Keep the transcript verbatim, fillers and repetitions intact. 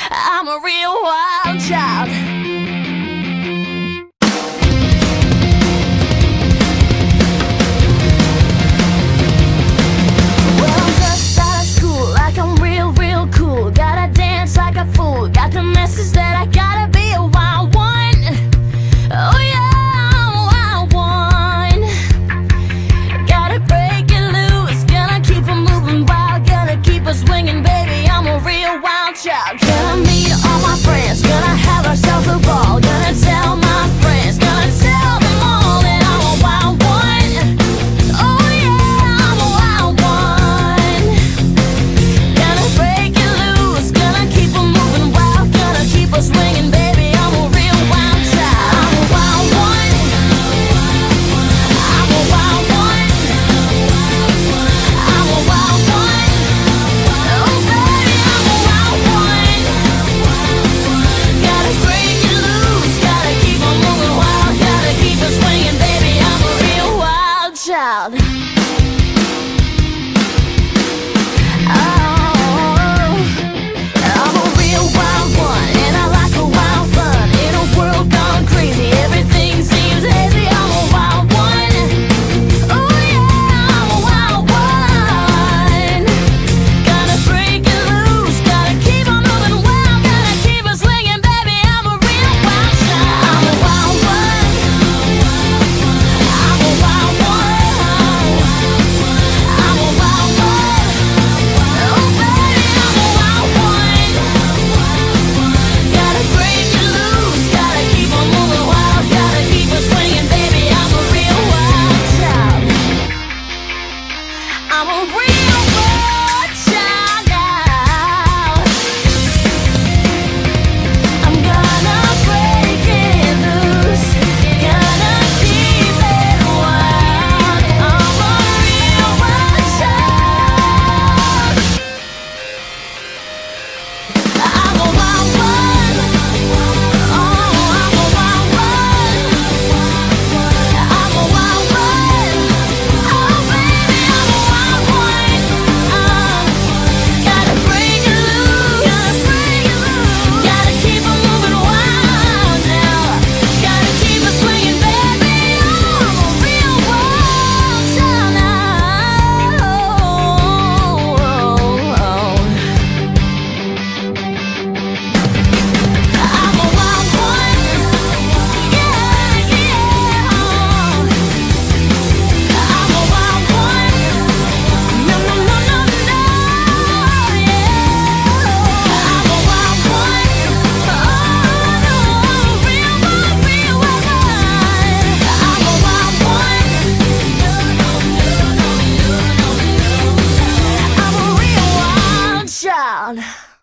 I'm a real wild child. Well, I'm just out of school, like I'm real, real cool. Gotta dance like a fool. Got the message that I gotta be a wild one. Oh yeah, I'm a wild one. Gotta break it loose, gonna keep it moving wild, gonna keep it swinging, baby. I'm a real wild child. Gonna meet all my friends, gonna have ourselves a ball. Gonna tell my friends, gonna tell them all that I'm a wild one. Oh yeah, I'm a wild one. Gonna break it loose, gonna keep it moving wild, gonna keep it swinging, baby. I'm a real wild child. I'm a wild one. I'm a wild one. I'm a wild one. Oh baby, I'm a wild one. Gotta break it loose, gotta keep on moving wild, gotta keep it swinging, baby. I'm a real wild child. Oh, I'm a real wild one, and I like a wild fun. In a world gone crazy, everything seems hazy. I'm a wild one. Oh yeah, I'm a wild one. Gotta break it loose, gotta keep on moving wild, gotta keep it swinging, baby. I'm a real wild child. I'm a wild one. I'm a wild one. I'm a wild one. Oh baby, I'm a wild one. Gotta break it loose, gotta keep on moving wild, gotta keep it swinging, baby. I'm a real wild child. I'm a real wild child now. I'm gonna break it loose, gonna keep it wild. I'm a real wild child. I'm a wild one. Oh, I'm a wild one. I'm a wild one. Oh baby, I'm a wild one. Uh, gotta break it loose, gotta break it loose, gotta keep it moving wild now. Gotta keep it swinging, baby. I'm a real wild child now. I'm a wild one. Yeah, yeah. I'm a wild one. No, no, no, no, no. Yeah. I'm a wild one. Oh no, I'm a real wild, real wild one. I'm a wild one. I'm a real wild child.